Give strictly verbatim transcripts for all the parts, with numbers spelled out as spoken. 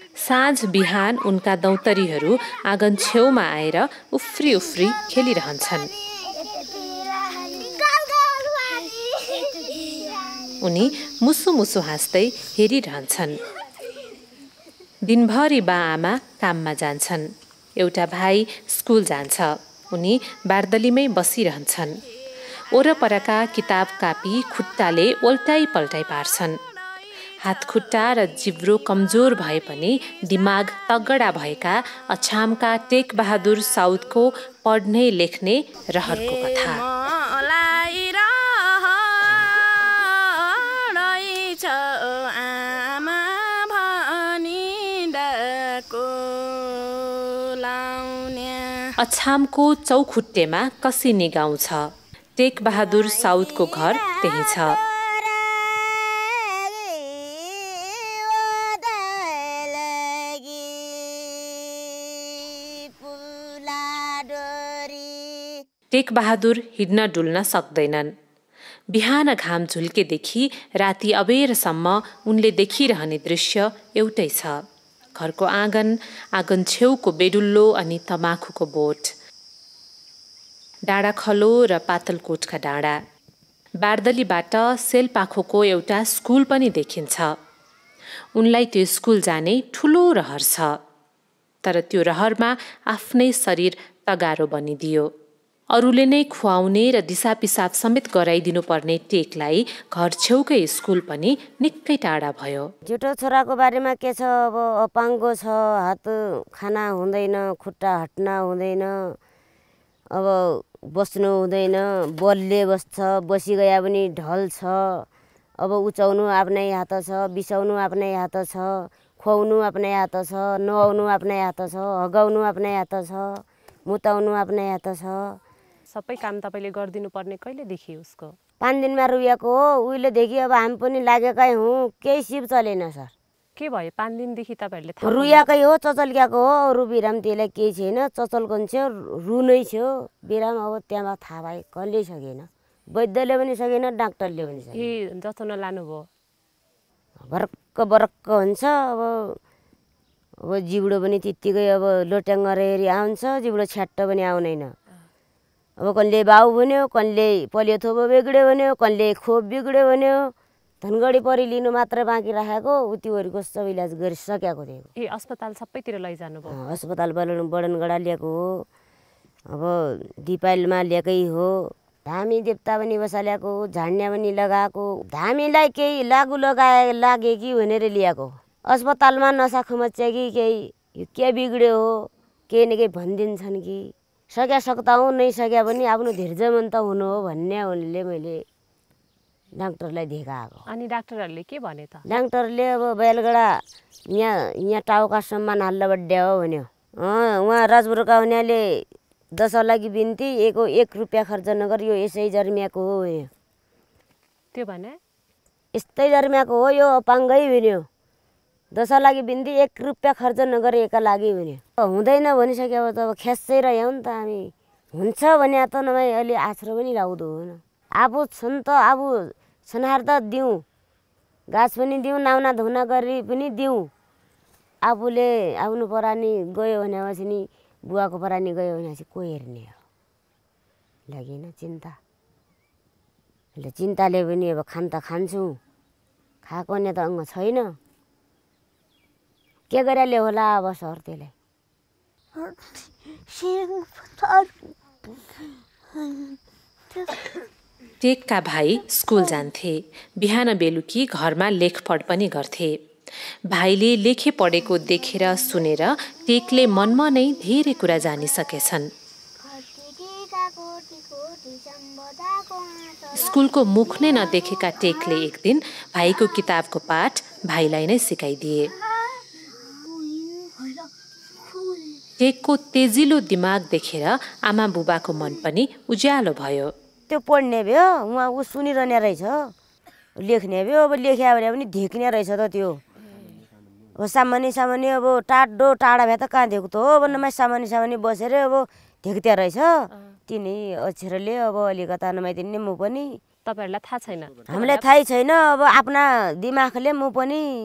साँझ बिहान उनका दौतरीहरू आँगन छेउमा आएर उफ्री उफ्री खेलिरहन्छन्। उनी मुसु मुसु हाँस्दै हेरिरहन्छन्। दिनभरि बा आमा काममा जान्छन्। एउटा भाइ स्कुल जान्छ। उनी बारदलीमै बसिरहन्छन्। वरपरका किताब कापी खुट्टाले ओल्टाइ पल्टाइ पार्छन्। हातखुट्टा र जिब्रो कमजोर भए पनि दिमाग तगडा भएका अछामका टेक बहादुर साउदको पढ्ने लेख्ने रहरको कथा। अछामको चौखुट्टेमा कसिनी गाउँ छ। टेक बहादुर साउदको घर त्यही छ। टेक बहादुर हिड्न डुल्न सक्दैनन्। बिहान घाम झुल्केदेखि राति अबेरसम्म उनले देखिरहने दृश्य एउटै छ। घरको आँगन, आँगन छेउको बेडुल्लो अनि तमाखुको बोट, डाँडा खलो र पातलकोटका डाँडा। बारदलीबाट सेलपाखोको एउटा स्कुल पनि देखिन्छ। उनलाई त्यो स्कुल जाने ठुलो रहर छ। तर त्यो रहरमा आफ्नै शरीर तगारो बनिदियो। अरूले नै खुवाउने र दिसा पिसाब समेत गराइदिनु पर्ने टेकलाई घर छेउकै स्कुल पनि निकै टाढा भयो। जेठो छोराको बारेमा के छ, अब अपाङ्गो छ, हात खाना हुँदैन, खुट्टा हट्न हुँदैन, अब बस्नु हुँदैन, बलले बस्छ, बसिगया पनि ढल छ। अब उचाउनु आफ्नै हात छ, बिसाउनु आफ्नै हात छ, खुवाउनु आफ्नै हात छ, नुहाउनु आफ्नै हात छ, हगाउनु आफ्नै हात छ, मुताउनु आफ्नै हात छ। सबै काम तपाईँले गरिदिनु पर्ने कहिलेदेखि उसको? पाँच दिनमा रुयाएको हो। उहिलेदेखि अब हामी पनि लागेकै हौँ, केही सिप चलेन सर। के भयो पाँच दिनदेखि तपाईँहरूले? रुयाकै हो, चचल्क्याएको हो। अरू बिराम त्यसलाई केही छैन, चचल्को छेउ रुनै छेउ बिराम। अब त्यहाँ थाहा भयो, कसले सकेन, वैद्यले पनि सकेन, डाक्टरले पनि सकेन। ए जस्तो नलानु भयो, बरक्क बरक्क हुन्छ। अब अब जिब्रो पनि त्यत्तिकै अब लोट्याङ गरेर आउँछ, जिब्रो छ्याट्ट पनि आउँदैन। अब कसले बाउ भन्यो, कसले पोलियो थोपो बिग्ड्यो भन्यो, कसले खोप बिग्ड्यो भन्यो। धनगढी परि लिनु मात्र बाँकी राखेको, उतिवरीको सब इलाज गरिसकेको थियो। ए अस्पताल सबैतिर लैजानु भयो? अस्पताल बडन बडनगढा ल्याएको हो, अब दिपाइलमा ल्याएकै हो। धामी देवता पनि बसाल्याएको हो, झाड्या पनि लगाएको। धामीलाई केही लागु लगाए लागे कि भनेर ल्याएको। अस्पतालमा नसा खुमच्या कि केही के बिग्ड्यो हो, केही न केही भनिदिन्छन् कि। सक्या सक्दा हुँ, नै सक्या पनि आफ्नो धैर्यमन्त हुनु हो भन्ने उनले मैले डाक्टरलाई देखाएको। अनि डाक्टरहरूले के भने त? डाक्टरले अब बैलगडा यहाँ यहाँ टाउकासम्म हाल्न बड्या हो भन्यो। उहाँ राजपुरका हुनाले दस लागि बिन्ती एको एक रुपियाँ खर्च नगर, यो यसै जर्मियाको हो भन्यो। त्यो भने यस्तै जर्मियाको हो, यो अपाङ्गै भन्यो। दस लागि बिन्ती एक रुपियाँ खर्च नगर एका लागि भन्यो। हुँदैन भनिसक्यो त अब खेस्दै रह्यौँ नि त हामी। हुन्छ भने त नभए अहिले आछ्रो पनि लाउँदो हो न। आफू छन् त आफू छनहार त दिउँ, गाछ पनि दिउँ, नाउना धुना गरी पनि दिउँ। आफूले आफ्नो परानी गयो भनेपछि नि बुवाको परानी गयो भनेपछि को हेर्ने हो? लागेन चिन्ता। अहिले चिन्ताले पनि अब खान त खान्छु, खाएको ने त अङ्ग छैन। के गरेले होला अब सर त्यसलाई? टेकका भाइ स्कुल जान्थे। बिहान बेलुकी घरमा लेखपढ पनि गर्थे। भाइले लेखे पढेको देखेर सुनेर टेकले मनमा नै धेरै कुरा जानिसकेछन्। स्कुलको मुख नै नदेखेका टेकले एक दिन भाइको किताबको पाठ भाइलाई नै सिकाइदिए। टेकको तेजिलो दिमाग देखेर आमा बुबाको मन पनि उज्यालो भयो। त्यो पढ्ने भयो, उहाँ ऊ सुनिरहने रहेछ, लेख्ने भयो। अब लेख्या भने पनि धेक्ने रहेछ त त्यो। अब सामान्य सामान्य अब टाढो टाढा भए त कहाँ देख्दो हो? अब नमाइ सामान्य सामान्य बसेर अब धेक्ते रहेछ। तिनी अक्षरले अब अलिकता नमाइदिने म पनि। तपाईँहरूलाई थाहा छैन? हामीलाई थाहै छैन। अब आफ्ना दिमागले म पनि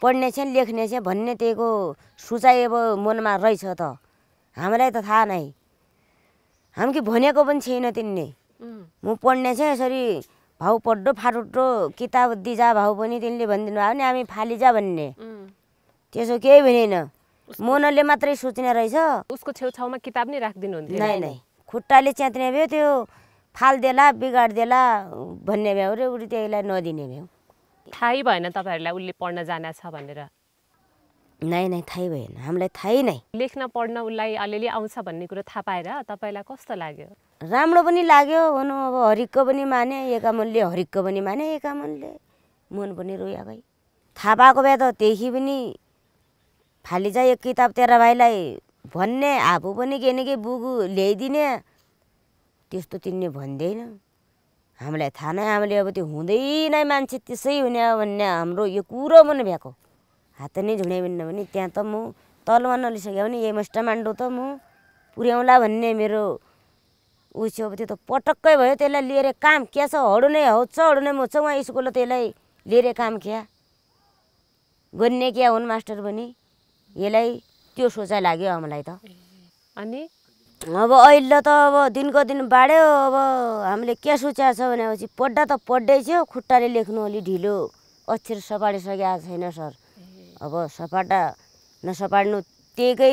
पढ्ने छ लेख्ने छ भन्ने त्यहीको सोचाइ अब मनमा रहेछ त हामीलाई त थाहा नै हामी भनेको पनि छैन तिनले म पढ्ने छ यसरी भाउ पढ्दो फाटुटो किताब दिजा भाउ पनि तिनले भनिदिनु भयो भने हामी फालिजा भन्ने त्यसो केही भनेन मनले मात्रै सोच्ने रहेछ उसको छेउछाउमा किताब नै राख्दिनु हुन्थ्यो नै नै खुट्टाले च्यात्ने भयो त्यो फाल्देला बिगाड्देला भन्ने भयो रे उडी त्यसलाई नदिने भयो थाहै भएन तपाईहरुलाई उले पढ्न जाना छ भनेर नै नै थाहै भएन हामीलाई थाहै नै लेख्न पढ्न उलाई अलिअलि आउँछ भन्ने कुरा थाहा पाएर तपाईलाई कस्तो लाग्यो राम्रो पनि लाग्यो भनौँ अब हरिकको पनि माने एका मनले हरिकको पनि माने एका मनले मन पनि रोया गई थाहा पाएको भए त त्यही पनि फाली जा एक किताब तेरा भाइलाई भन्ने आफू पनि के न के बुक ल्याइदिने त्यस्तो तिनले भन्दैन हामीलाई थाहा नै हामीले अब त्यो हुँदै नै मान्छे त्यसै हुने भन्ने हाम्रो यो कुरो मन भ्याएको हात नै झुडे बिन्न भने त्यहाँ त म तलमा नलिसक्यो भने यही मस्ट मान्डो त म पुर्याउला भन्ने मेरो उस अब त्यो त पटक्कै भयो त्यसलाई लिएर काम के छ हडु नै हौछ हडु नै मोछ उहाँ स्कुल त्यसलाई लिएर काम क्या गर्ने क्या हुन् मास्टर पनि यसलाई त्यो सोचाइ लाग्यो हामीलाई त अनि अब अहिले त अब दिनको दिन बाड्यो अब हामीले के सोचेको छ भनेपछि पढ्दा त पढ्दै थियो खुट्टाले लेख्नु अलि ढिलो अक्षर सपाडिसकेको छैन सर अब सपाटा नसपाड्नु त्यहीकै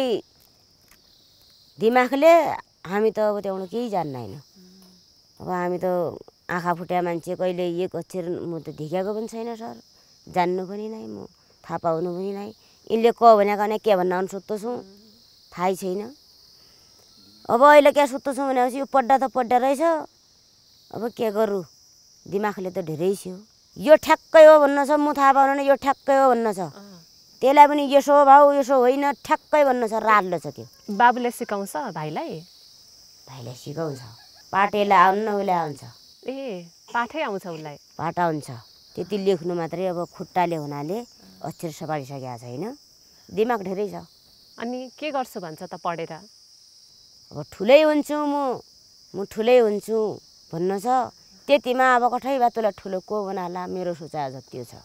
दिमागले हामी त अब त्यहाँबाट केही जान्दैन अब हामी त आँखा फुट्या मान्छे कहिले एक अक्षर म त देखेको पनि छैन सर जान्नु पनि नै म थाहा पाउनु पनि नै यिनले क भनेको भने के भन्न सोध्दो छु थाहै छैन अब अहिले के सोध्दो छु भनेपछि यो पढ्दा त पढ्दा रहेछ अब के गरौँ दिमागले त धेरै छ यो ठ्याक्कै हो भन्न छ म थाहा पाउनु यो ठ्याक्कै हो भन्न छ त्यसलाई पनि यसो भाउ यसो होइन ठ्याक्कै भन्न छ राल्लो छ त्यो बाबुले सिकाउँछ भाइलाई भाइले सिकाउँछ पाठेलाई आउनु उसलाई आउँछ ए पाठै आउँछ उसलाई पाठ आउँछ त्यति लेख्नु मात्रै अब खुट्टाले हुनाले अक्षर सपाडिसकेको छैन दिमाग धेरै छ अनि के गर्छु भन्छ त पढेर अब ठुलै हुन्छु म म ठुलै हुन्छु भन्न छ त्यतिमा अब कठै बा तँलाई ठुलो को बनाला मेरो सोचाइ छ त्यो छ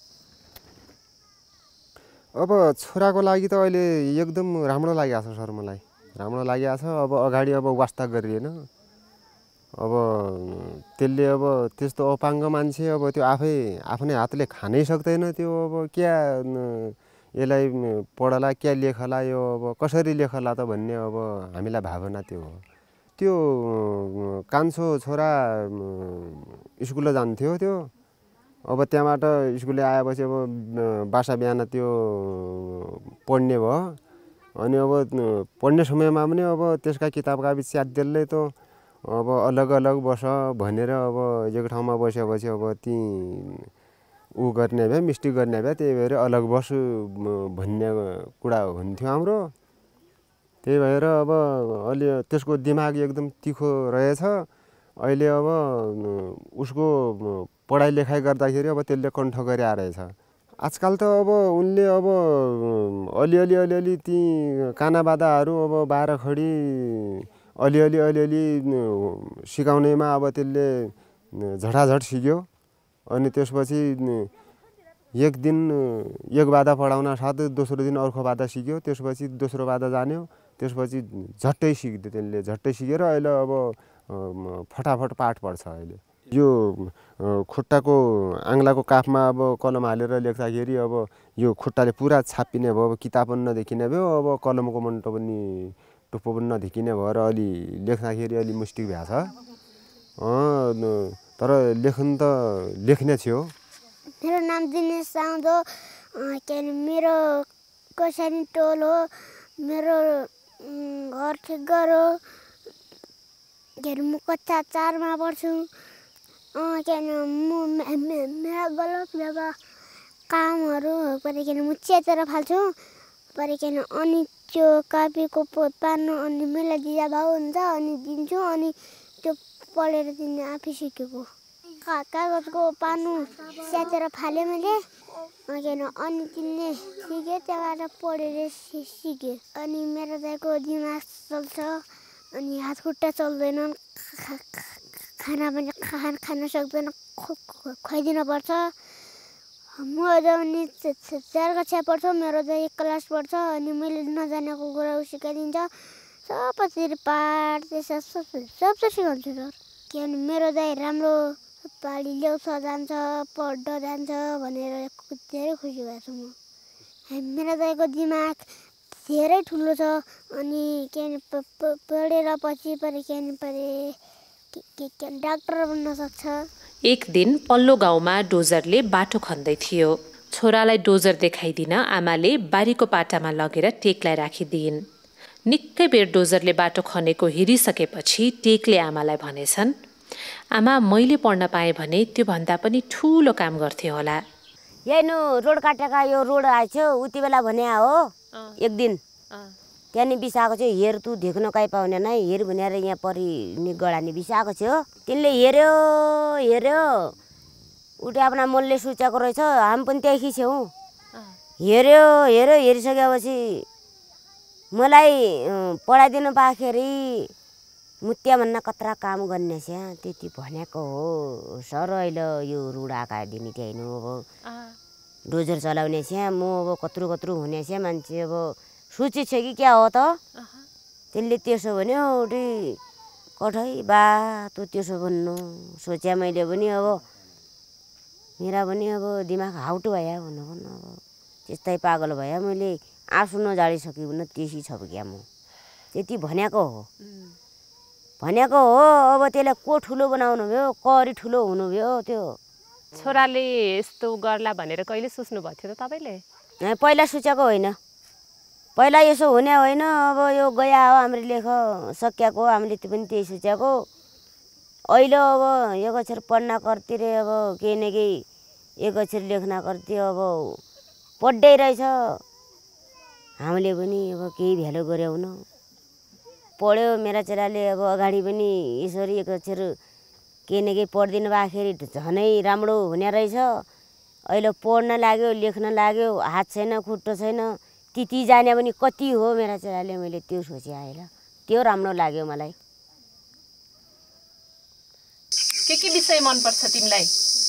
अब छोराको लागि त अहिले एकदम राम्रो लागिरहेको छ सर मलाई राम्रो लागिरहेको छ अब अगाडि अब वास्ता गरिएन अब त्यसले अब त्यस्तो अपाङ्ग मान्छे अब त्यो आफै आफ्नै हातले खानै सक्दैन त्यो अब क्या यसलाई पढला क्या लेखला यो अब कसरी लेखला त भन्ने अब हामीलाई भावना त्यो हो त्यो कान्छो छोरा स्कुल जान्थ्यो त्यो अब त्यहाँबाट स्कुलले आएपछि अब बासा बिहान त्यो पढ्ने भयो अनि अब पढ्ने समयमा पनि अब त्यसका किताबका च्यात्देलले त अब अलग अलग बस भनेर अब एक ठाउँमा बसेपछि अब ती ऊ गर्ने भए मिस्टेक गर्ने भए त्यही भएर अलग बस भन्ने कुरा हुन्थ्यो हाम्रो त्यही भएर अब अलि त्यसको दिमाग एकदम तिखो रहेछ अहिले अब उसको पढाइ लेखाइ गर्दाखेरि अब त्यसले कण्ठ गरे रहेछ आजकल त अब उनले अब अलिअलि अलिअलि ती कानाबादाहरू अब बाह्र खडी अलिअलि अलिअलि सिकाउनेमा अब त्यसले झटाझट सिक्यो अनि त्यसपछि एक दिन एक बाधा पढाउन साथ दोस्रो दिन अर्को बाधा सिक्यो त्यसपछि दोस्रो बाधा जान्यो त्यसपछि झट्टै सिक्यो त्यसले झट्टै सिकेर अहिले अब फटाफट पाठ पढ्छ अहिले यो खुट्टाको आङ्लाको काफमा अब कलम हालेर लेख्दाखेरि अब यो खुट्टाले पुरा छापिने भयो अब किताब पनि नदेखिने भयो अब कलमको मन्टो पनि टुप्पो पनि नदेखिने भएर अलि लेख्दाखेरि अलि मुस्किल भएको छ तर लेख्न त लेख्ने थियो मेरो नाम दिनेश साउदो के अरे मेरो कोसानी टोल हो मेरो घर ठेकगर हो के अरे म कक्षा चारमा पढ्छु के अरे म मेरो गलत व्यवहार कामहरू परिकन म चेतेर फाल्छु परिकन अनि त्यो कापीको पार्नु अनि मलाई दिदा भाउ हुन्छ अनि दिन्छु अनि त्यो पढेर दिने आफै सिकेको कागजको पार्नु च्यातेर फालेँ मैले अनि तिनले सिकेँ त्यहाँबाट पढेर सिकेँ अनि मेरो दाइको दिमाग चल्छ अनि हात खुट्टा चल्दैन खाना पनि खान खान सक्दैन खुवाइदिनु पर्छ म अनि चार कक्षा पढ्छ मेरो चाहिँ एक क्लास पढ्छ अनि मैले नजानेको कुरा उ सिकाइदिन्छ सबैतिर पाठ त्यसो सब सब सिकाउँछु सर किनभने मेरो चाहिँ राम्रो पाली ल्याउँछ जान्छ पढ्न जान्छ भनेर धेरै खुसी भएको छु म मेरो दाइको दिमाग धेरै ठुलो छ अनि के पढेर पछि परे के परे डाक्टर बन्न सक्छ। एक दिन पल्लो गाउँमा डोजरले बाटो खन्दै थियो। छोरालाई डोजर देखाइदिन आमाले बारीको पाटामा लगेर टेकलाई राखिदिइन्। निकै बेर डोजरले बाटो खनेको हेरिसकेपछि टेकले आमालाई भनेछन्, आमा मैले पढ्न पाएँ भने त्योभन्दा पनि ठुलो काम गर्थे होला। यही नु रोड काटेका यो रोड आएछ्यो उति बेला भने हो एक दिन त्यहाँनिर बिसाएको थियो हेर तू देख्न काहीँ पाउने नै हेर भनेर यहाँ परि नि गडानी बिसाएको थियो तिनले हेऱ्यो हेऱ्यो उठे आफ्ना मनले सोचेको रहेछ हामी पनि त्यही खिच्यौँ हेऱ्यो हेऱ्यो हेरिसकेपछि मलाई पढाइदिनु पाखेरि मुत्या भन्न कत्रा काम गर्ने छ त्यति भनेको हो सर अहिले यो रोड आकार दिने त्यही नु अब डोजर चलाउने छ म अब कत्रु कत्रु हुने छ मान्छे अब सोची छ कि क्या हो त त्यसले त्यसो भन्यो उठी कठै बा तँ त्यसो भन्नु सोचे मैले पनि अब मेरा पनि अब दिमाग हाउटो भयो भन्नु भन्नु अब त्यस्तै पागल भयो मैले आँसु नजाडिसक्यो भने त्यसै छ क्या म त्यति भनेको हो भनेको हो अब त्यसलाई को ठुलो बनाउनु भयो करी ठुलो हुनु भयो त्यो छोराले यस्तो गर्ला भनेर कहिले सोच्नु भएको थियो त तपाईँले? पहिला सोचेको होइन पहिला यसो हुने होइन अब यो गया हो हामीले लेख सकिएको हामीले त्यो पनि त्यही सोचेको अहिले अब एक अक्षर पढ्न करती रे अब केही न केही एक अक्षर लेख्न करती अब पढ्दै रहेछ हामीले पनि अब केही भ्यालु गऱ्यौँ न पढ्यो मेरा छोराले अब अगाडि पनि यसरी एक अक्षर केही न केही पढिदिनु भएखेरि झनै राम्रो हुने रहेछ अहिले पढ्न लाग्यो लेख्न लाग्यो हात छैन खुट्टो छैन त्यति जाने पनि कति हो मेरा छोराले मैले त्यो सोचे आएर त्यो राम्रो लाग्यो मलाई। के के विषय मन पर्छ तिमीलाई?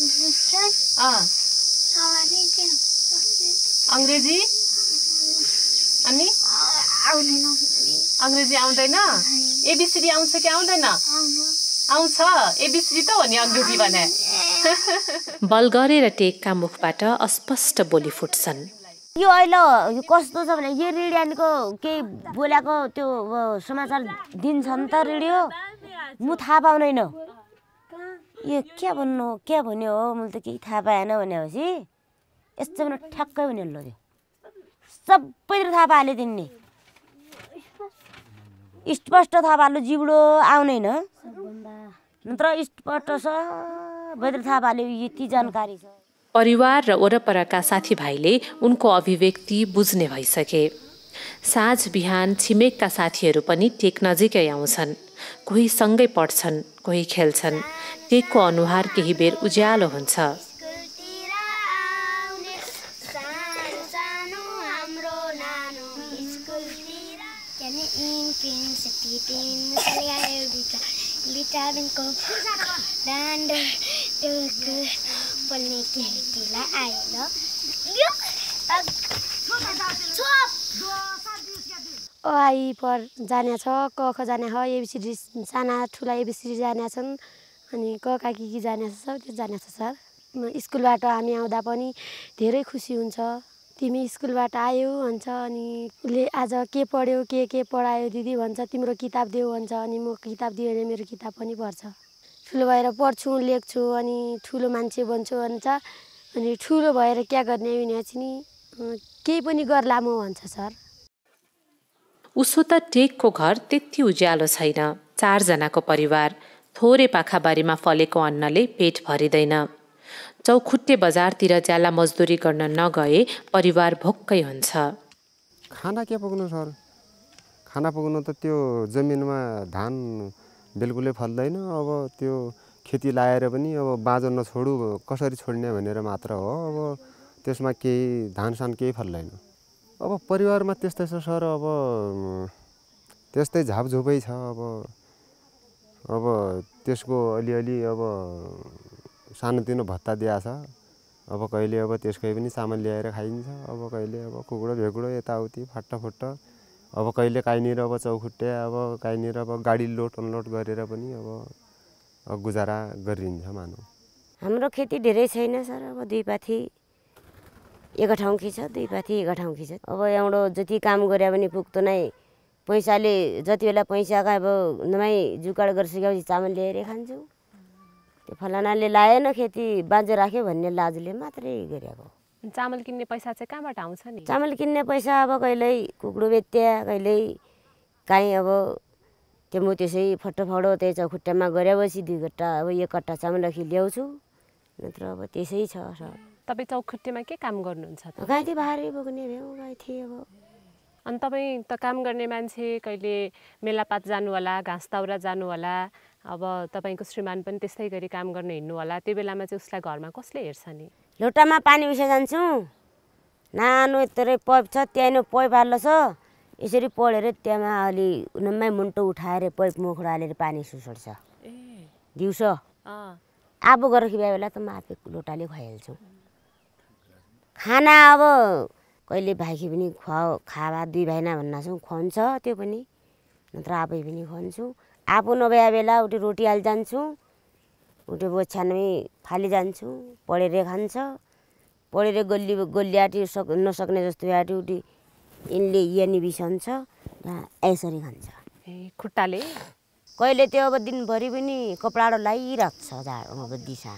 अंग्रेजी अनि अंग्रेजी आउँदैन? एबीसीडी आउँछ कि आउँदैन? आउँछ एबीसीडी त हो नि अंग्रेजी भने। बल गरेर टेकका मुखबाट अस्पष्ट बोली फुट्छन्। यो अहिले कस्तो छ भने यो रेडियोको केही बोलेको त्यो समाचार दिन्छ नि त रेडियो म थाहा पाउँदैन यो के भन्नु के भन्यो हो मैले त केही थाहा पाएन भनेपछि यस्तो भने ठ्याक्कै भने ल त्यो सबैतिर थाहा पाले तिनले स्पष्ट थाहा पालो जिब्डो आउँदैन नत्र स्पष्ट सबैतिर थाहा पाल्यो यति जानकारी छ। परिवार र वरपरका साथीभाइले उनको अभिव्यक्ति बुझ्ने भइसके। साँझ बिहान छिमेकका साथीहरू पनि टेक नजिकै आउँछन्। कोही सँगै पढ्छन् कोही खेल्छन्। टेकको अनुहार केही बेर उज्यालो हुन्छ। अ आई पर जाने छ क ख जाने ह एबीसीडी साना ठुला एबीसीडी जाने छन् अनि क का के के जाने छ सब त्यो जाने छ सर। स्कुलबाट हामी आउँदा पनि धेरै खुसी हुन्छ तिमी स्कुलबाट आयौ भन्छ अनि उसले आज के पढ्यो के के पढायो दिदी भन्छ तिम्रो किताब देऊ भन्छ अनि म किताब दिएँ भने मेरो किताब पनि पढ्छ ठुलो भएर पढ्छु लेख्छु अनि ठुलो मान्छे बन्छु भन्छ अनि ठुलो भएर क्या गर्ने भनेपछि नि केही पनि गर्ला म भन्छ सर। उसो त टेकको घर त्यति उज्यालो छैन। चारजनाको परिवार थोरै पाखाबारीमा फलेको अन्नले पेट भरिँदैन। चौखुट्टे बजारतिर ज्याला मजदुरी गर्न नगए परिवार भोक्कै हुन्छ। खाना के पुग्नु सर खाना पुग्नु त त्यो जमिनमा धान बिल्कुलै फल्दैन अब त्यो खेती लाएर पनि अब बाँझो नछोडु कसरी छोड्ने भनेर मात्र हो अब त्यसमा केही धान सान केही फल्दैन। अब परिवारमा त्यस्तै छ सर अब त्यस्तै झापझुपै छ अब अब त्यसको अलिअलि अब सानोतिनो भत्ता दिया छ अब कहिले अब त्यसकै पनि चामल ल्याएर खाइन्छ। अब कहिले अब कुकुडो भेकुडो यताउति फट्टफुट्ट अब कहिले काहीँनिर अब चौखुट्टे अब काहीँनिर अब गाडी लोड अनलोड गरेर पनि अब गुजारा गरिन्छ मानौ। हाम्रो खेती धेरै छैन सर। अब दुई पाथी एक ठाउँकी छ, दुई पाथी एक ठाउँकी छ। अब एउटा जति काम गरे पनि पुग्तो नै पैसाले जति बेला पैसा अब नमाई जुगाड गरिसकेपछि चामल ल्याएर खान्छौँ। त्यो फलानाले लाएन खेती बाँझो राख्यो भन्ने लाजले मात्रै गरेको। चामल किन्ने पैसा चाहिँ कहाँबाट आउँछ नि? चामल किन्ने पैसा अब कहिल्यै कुकुडो बेत्या, कहिल्यै काहीँ अब त्यो म त्यसै फटोफडो त्यही चौखुट्टामा गरेपछि दुई कट्टा अब एक कट्टा चामल राखी ल्याउँछु, नत्र अब त्यसै छ सर। तपाईँ चौखुट्टेमा के काम गर्नुहुन्छ त? गाइथी भारी बोक्ने भ्याउ गाइथी। अब अनि तपाईँ त काम गर्ने मान्छे, कहिले मेलापात जानु होला, घाँस दाउरा जानु होला, अब तपाईँको श्रीमान पनि त्यस्तै गरी काम गर्न हिँड्नु होला, त्यो बेलामा चाहिँ उसलाई घरमा कसले हेर्छ नि? लोटामा पानी उसा जान्छु, नानो यत्रो पैप छ, त्यहाँ पैप हाल्लो छ, यसरी पढेर त्यहाँमा अलि उनमै मुन्टो उठाएर पैप मुखबाट हालेर पानी सुसर्छ दिउँसो। आबो गरेर खिया बेला त म आफै लोटाले खुवाइहाल्छु। खाना अब कहिले भाइकी पनि खुवा खावा दुई भाइना भन्नाछौँ, खुवाउँछ त्यो पनि, नत्र आफै पनि खुवाउँछु। आफू नभए बेला उठी रोटी हाल जान्छु, उठी बोछ्यानमै फाली जान्छु, पढेर खान्छ। पढेर गल्ली गल्लियाटी सक नसक्ने जस्तो भ्याटी उठी यिनले यानी बिसन्छ यसरी खान्छ। ए खुट्टाले कहिले त्यो अब दिनभरि पनि कपडाडो लागिराख्छ जाडो अब दिशा।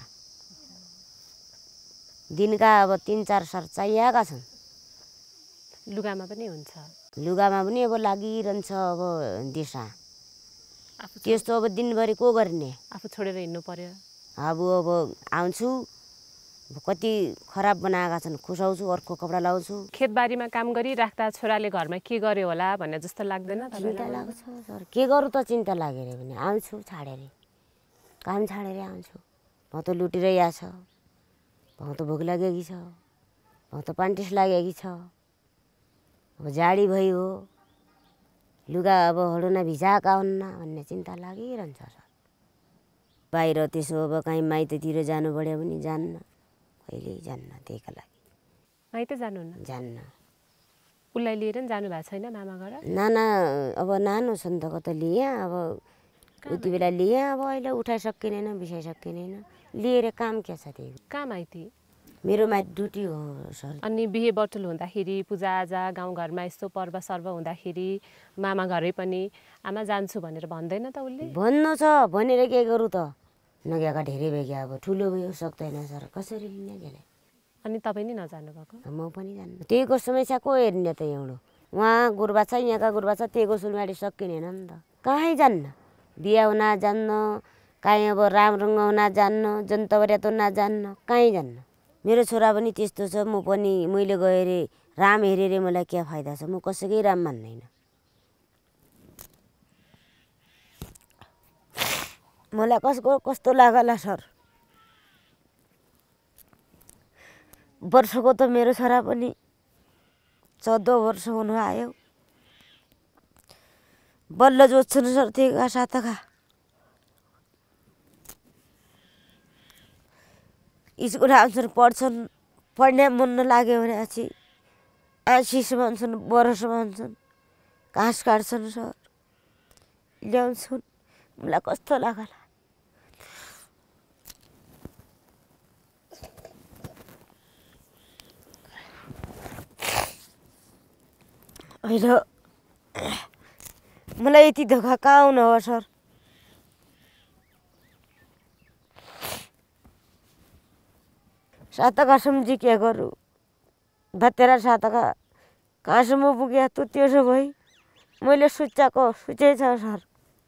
दिनका अब तिन चार सर चाहिएका छन्। लुगामा पनि हुन्छ? लुगामा पनि अब लागिरहन्छ अब दिशा। त्यस्तो अब दिनभरि को गर्ने? आफू छोडेर हिँड्नु पर्यो। अब अब आउँछु, कति खराब बनाएका छन्, खुसाउँछु, अर्को कपडा लाउँछु। खेतबारीमा काम गरिराख्दा छोराले घरमा के गर्यो होला भन्ने जस्तो लाग्दैन? चिन्ता लाग्छ सर। के गरौँ त चिन्ता लागेर पनि आउँछु छाडेर, काम छाडेर आउँछु। म त लुटिरै आछ, म त भोक लागेकी छ, म त पान्टिस लागेकी छ, अब जाडी भयो, लुगा अब हडुना भिजाएका हुन्न भन्ने चिन्ता लागिरहन्छ सर। बाहिर त्यसो अब काहीँ माइततिर जानु पऱ्यो भने जान्न, कहिल्यै जान्न। त्यहीका लागि माइत जानुहुन्न? जान्न। उसलाई लिएर पनि जानु भएको छैन मामा घर? नाना अब नानो छ नि त, कता लिएँ अब उति बेला लिएँ, अब अहिले उठाइ सकिँदैन, बिसाइ सकिँदैन, लिएर काम के छ? त्यही कहाँ माइती? मेरो माइत ड्युटी हो सर। अनि बिहे बटुल हुँदाखेरि, पूजाआजा गाउँघरमा यस्तो पर्व सर्व हुँदाखेरि मामा घरै पनि आमा जान्छु भनेर भन्दैन त उसले? भन्नु छ, भनेर के गरौँ त? नगएका धेरै भइगयो, अब ठुलो भयो, सक्दैन सर, कसरी लिने गेले? अनि तपाईँ नि नजानु भएको? म पनि जान्नु। त्यहीको समस्या को हेर्ने त? एउटा उहाँ गुरुबा छ, यहाँका गुरुबा छ, त्यहीको सुलमाडी सकिँदैन नि त। कहीँ जान्न, बिहा हुन जान्न, काहीँ अब राम रङ्ग हुन जान्न, जनता बर्यात हुन जान्न, कहीँ जान्न। मेरो छोरा पनि त्यस्तो छ, म पनि मैले गएर राम हेरेर मलाई क्या फाइदा छ? म कसैकै राम मान्दैन। मलाई कसको कस्तो लागला सर। वर्षको त मेरो छोरा पनि चौध वर्ष हुनु आयो, बल्ल जोत्छन् सर त्यहीका साथका। स्कुल आउँछन्, पढ्छन्, पढ्ने मन नलाग्यो भने चाहिँ आशिष भन्छन्, बरस भन्छन्, घाँस काट्छन् सर, ल्याउँछन्। मलाई कस्तो लागला। होइन मलाई यति धोका कहाँ आउनु हो सर? सातका सम्झी के गरौँ? भतेरा सातका कहाँसम्म पुग्यो त त्यसो भई मैले सोचेको सोचेछ सर।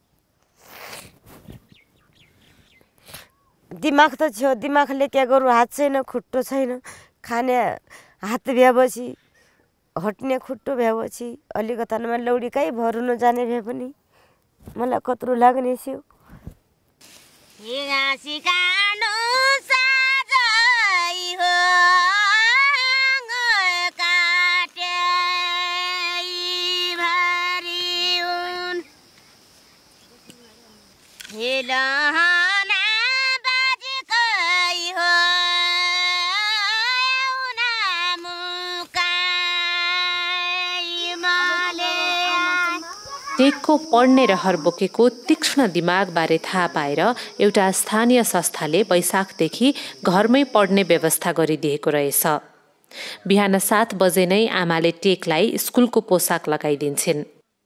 दिमाग त छ, दिमागले के गरौँ? हात छैन, खुट्टो छैन, खाने हात भ्याएपछि हट्ने खुट्टो भ्याएपछि अलिकतामा लौडी कहीँ भरु नजाने भए पनि मलाई कत्रो लाग्ने थियो। टेकको पढ्ने रहर बोकेको तीक्ष्ण दिमागबारे थाहा पाएर एउटा स्थानीय संस्थाले वैशाखदेखि घरमै पढ्ने व्यवस्था गरिदिएको रहेछ। बिहान सात बजे नै आमाले टेकलाई स्कुलको पोसाक लगाइदिन्छन्।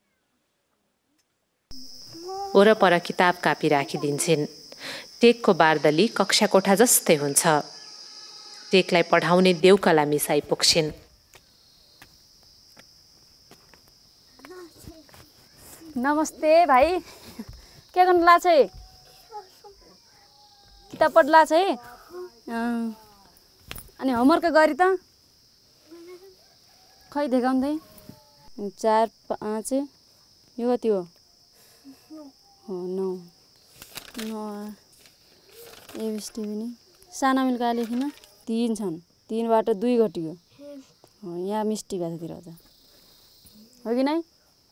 वरपर किताब कापी राखिदिन्छन्। टेकको बारदली कक्षा कोठा जस्तै हुन्छ। टेकलाई पढाउने देउकला मिस आइपुग्छिन्। नमस्ते भाइ, के गर्नु लाग्छ है? किताब पढ्ला छ है? अनि होमवर्क गरी त खै देखाउँदै? चार पाँच यो कति हो? हो नौ नौ एबिसिडी पनि साना मिल्का लेखिन तीन छन्, तीनबाट दुई घटियो। हो यहाँ मिस्टी भाषातिर छ हो कि नै?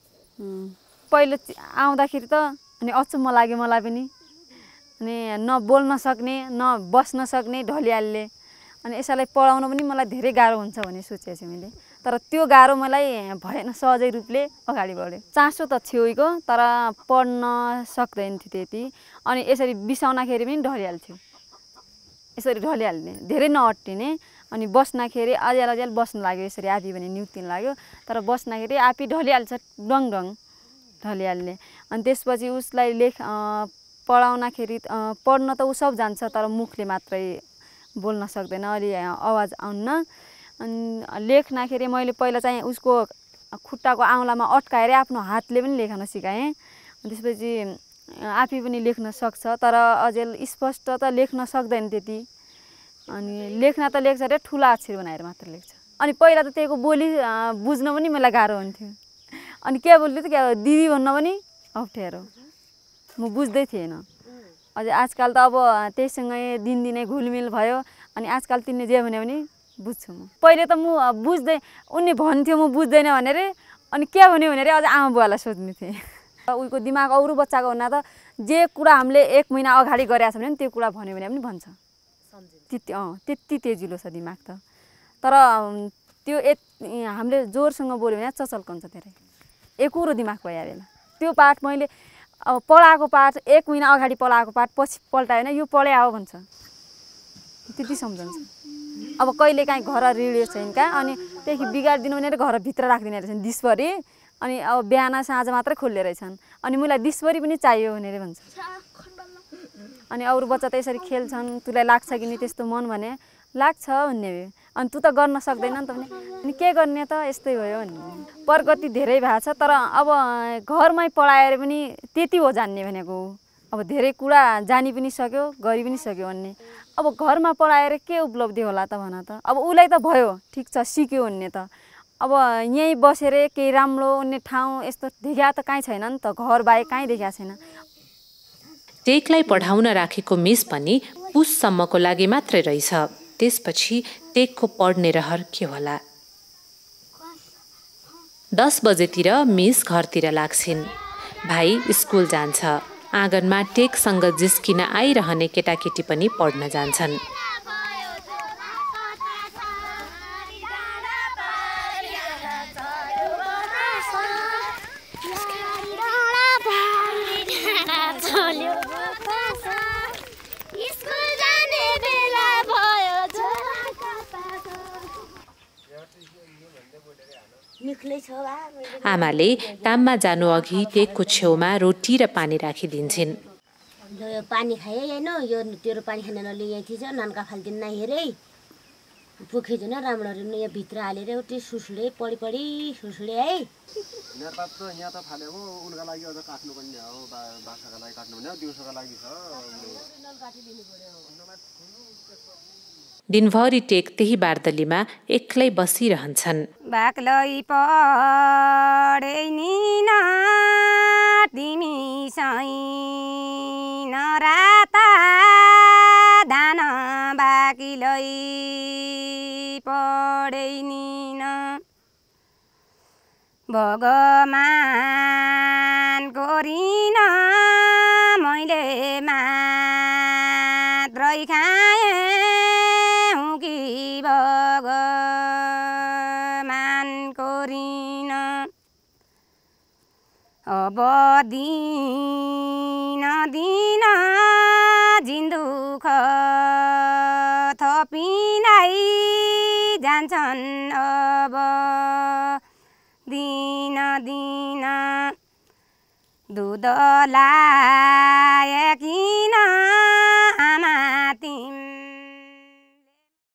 पहिलो आउँदाखेरि त अनि अचम्म लाग्यो मलाई पनि। अनि न बोल्न सक्ने न बस्न सक्ने ढलिहाल्ने। अनि यसैलाई पढाउन पनि मलाई धेरै गाह्रो हुन्छ भन्ने सोचेको छु मैले। तर त्यो गाह्रो मलाई भएन, सहजै रूपले अगाडि बढ्यो। चासो त छेउको, तर पढ्न सक्दैन थियो त्यति। अनि यसरी बिसाउनाखेरि पनि ढलिहाल्थ्यो, यसरी ढलिहाल्ने, धेरै नअट्टिने। अनि बस्नाखेरि अझ्याल अझ्याल बस्नु लाग्यो, यसरी आफी भने निउतिन लाग्यो। तर बस्नाखेरि आफी ढलिहाल्छ, डङ डङ ढलिहाल्ने। अनि त्यसपछि उसलाई लेख पढाउनाखेरि पढ्न त ऊ सब जान्छ, तर मुखले मात्रै बोल्न सक्दैन, अलि आवाज आउन्न। अनि लेख्नाखेरि मैले पहिला चाहिँ उसको खुट्टाको आउँलामा अड्काएर आफ्नो हातले पनि लेख्न सिकाएँ। त्यसपछि आफै पनि लेख्न सक्छ, तर अझै स्पष्ट त लेख्न सक्दैन त्यति। अनि लेख्न त लेख्छ अरे ठुला अक्षर बनाएर मात्र लेख्छ। अनि पहिला त त्यहीको बोली बुझ्न पनि मलाई गाह्रो हुन्थ्यो। अनि के बोल्थ्यो त क्या दिदी भन्न पनि अप्ठ्यारो, म बुझ्दै थिएन। अझै आजकल त अब त्यहीसँगै दिनदिनै घुलमिल भयो। अनि आजकल तिनले जे भन्यो भने बुझ्छु म। पहिले त म बुझ्दै, उनले भन्थ्यो म बुझ्दैन भनेर, अनि के भन्यो भनेर अझ आमा बुवालाई सोध्ने थिएँ। उनको दिमाग अरू बच्चाको हुना त जे कुरा हामीले एक महिना अगाडि गरेको छ भने त्यो कुरा भन्यो भने पनि भन्छ। त्यति अँ त्यति तेजिलो छ दिमाग त। तर त्यो हामीले जोरसँग बोल्यो भने चचल्कन्छ धेरै, एकुरो दिमाग भयो बेला। त्यो पाठ मैले अब पढाएको पाठ एक महिना अगाडि पढाएको पाठ पछि पल्टायो भने यो पढे आओ भन्छ, त्यति सम्झन्छ। अब कहिले काहीँ घर रिडियो छैन क्या, अनि त्यही बिगारिदिनु भनेर घरभित्र राखिदिने रहेछन् दिसभरि। अनि अब बिहान साँझ मात्रै खोल्ने रहेछन्। अनि मलाई दिसभरि पनि चाहियो भनेर भन्छ। अनि अरू बच्चा त यसरी खेल्छन्, तँलाई लाग्छ कि नि त्यस्तो मन भने लाग्छ भन्ने भयो। अनि तँ त गर्न सक्दैन नि त भने, अनि के गर्ने त यस्तै भयो भन्ने। प्रगति धेरै भएको छ, तर अब घरमै पढाएर पनि त्यति हो जान्ने भनेको। अब धेरै कुरा जानी पनि सक्यो, गरि पनि सक्यो भन्ने। अब घरमा पढाएर के उपलब्धि होला त भन त। अब उसलाई त भयो, ठिक छ सिक्यो भन्ने त। अब यहीँ बसेर केही राम्रो अन्य ठाउँ यस्तो देखा त काहीँ छैन नि त, घर बाहेक काहीँ देखा छैन। टेकलाई पढाउन राखेको मिस पनि पुससम्मको लागि मात्रै रहेछ। त्यसपछि टेकको पढ्ने रहर के होला? दस बजेतिर मिस घरतिर लाग्छिन्। भाइ स्कुल जान्छ। आँगनमा टेकसँग जिस्किन आइरहने केटाकेटी पनि पढ्न जान्छन्। आमाले काममा जानु अघि टेकको छेउमा रोटी र पानी राखिदिन्छन्। यो पानी खाए होइन, यो तेरो पानी खान नले यहाँ थिएछ, नानका फाल्दिन ना हेरे पोखे जुन राम्ररी यहाँ भित्र हालेर उठी सुसुले पढी पढी सुसुले है। नेपाल त यहाँ त फालेको उनका लागि अझ काट्नु पनि हो, बाछाका लागि काट्नु पनि हो, दिउँसोका लागि छ। दिनभरि टेक त्यही बारदलीमा एक्लै बसिरहन्छन्। बाक्लै पढेनी न तिमी सै नराता धान बाकिलै पढेनी न भगवान कोरिन मैले मात्रै खाएँ कि भगवान कोरिन अब दिन दिन जिन्दुख थपिँदै जान्छन् अब दिन दिन दुध लाए किन